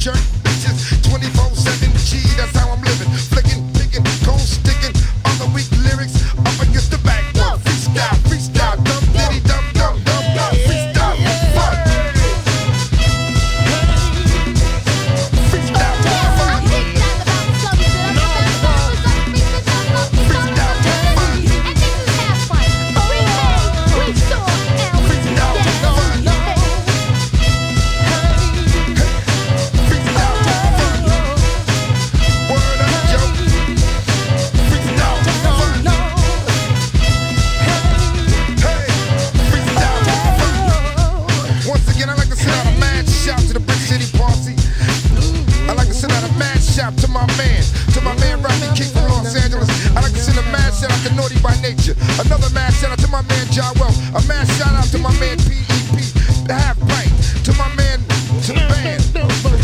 shirt bitches 24/7 G, that's how I'm living. Flicking, picking, cold sticking, all the weak lyrics up against the backboard. Freestyle, freestyle, dumb diddy, dumb, dumb, dumb, dumb. Freestyle for fun. Freestyle for fun. Freestyle for fun. To my man Rodney King from Los Angeles. I like to send a mad shout out to Naughty by Nature. Another mad shout out to my man John Well. A mad shout out to my man PEP, the half pint. To my man, to the band. You know what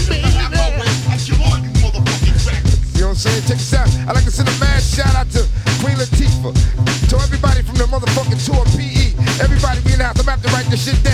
I'm saying? Check this out. I like to send a mad shout out to Queen Latifah. To everybody from the motherfucking tour PE. Everybody be in the house. I'm about to write this shit down.